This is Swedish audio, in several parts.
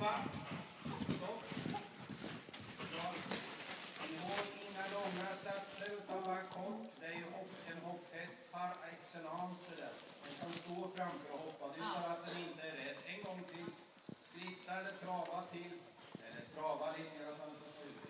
Stoppa. Stopp. Bra. Inga långa satser utan bara kort. Det är ju en hopptest par excellence det där. Den kan stå framför och hoppa. Det är bara att den inte är rädd. En gång till. Skritta eller trava till. Eller trava lite i alla fall på slutet.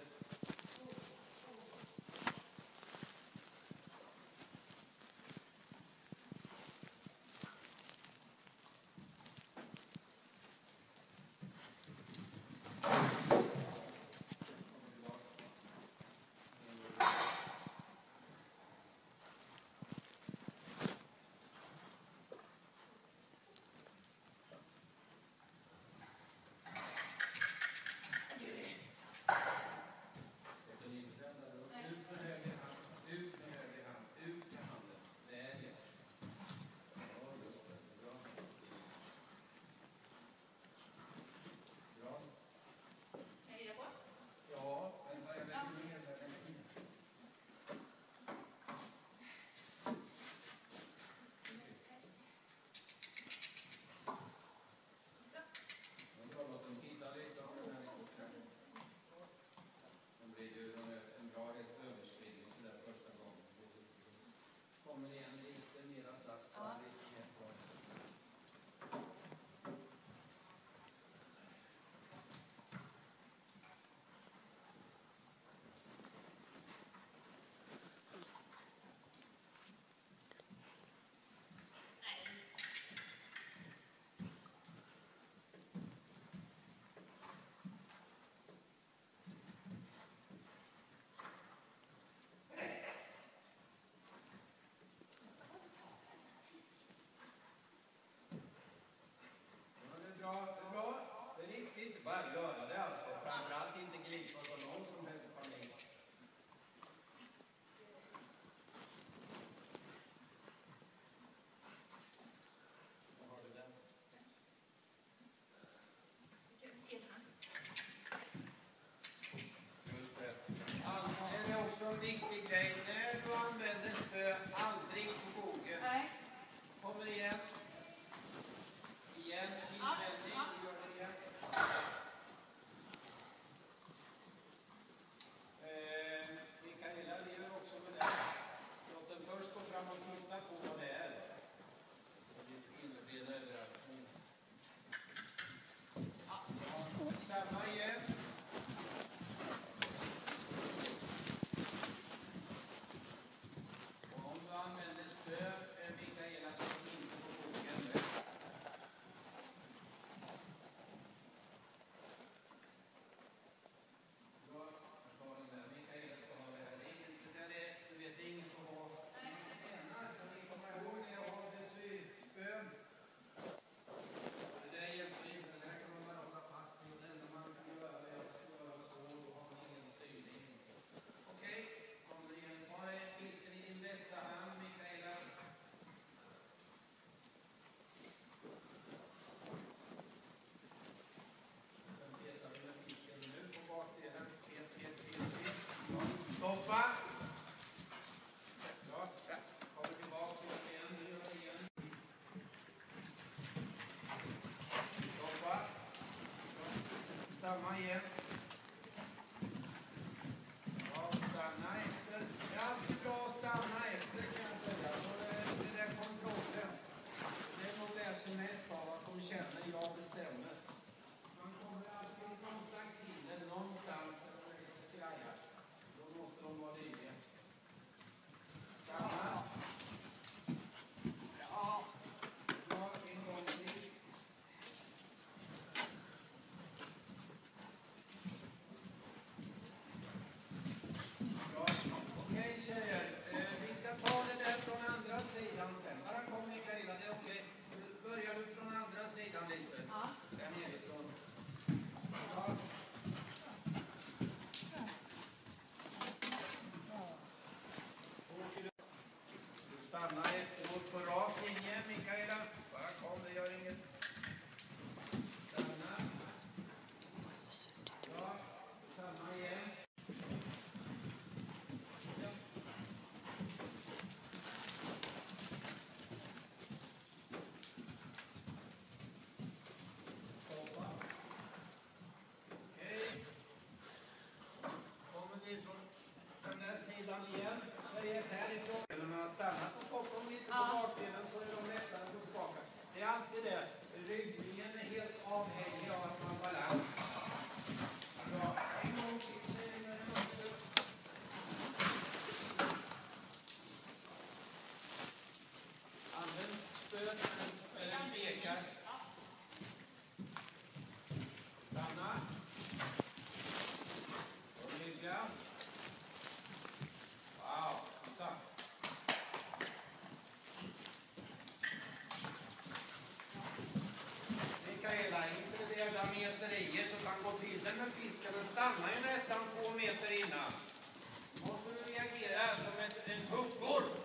Bra. Det är viktigt inte bara att göra det alltså. Framförallt inte gripa på någon som helst panik. Vad har du där? Just det. Det är också en viktig grej. När du använder spö, aldrig på bogen. Nej. Kommer igen. Igen, invändig, gör det igen. Mikaela lever också med det. Låt den först gå fram och titta på vad det är. Det blir en överraskning. Samma igen. Och om du använder spö, Mikaela, så inte på boken. Stoppa. Ja, kommer tillbaka till igen. Gör det igen. Stoppa. Samma igen. Ja, stanna efter. Det är alltid bra att stanna efter kan jag säga. Det är den kontrollen. Det är nog lärt sig mest av att de känner jag bestämmer. Man kommer alltid någon slags hinder någonstans. Då måste de vara lydiga. Stanna. Ja. Bra, en gång till. döda meseriet utan gå till den med fisken. Den stannar ju nästan 2 meter innan. Måste du reagera som en huggorm.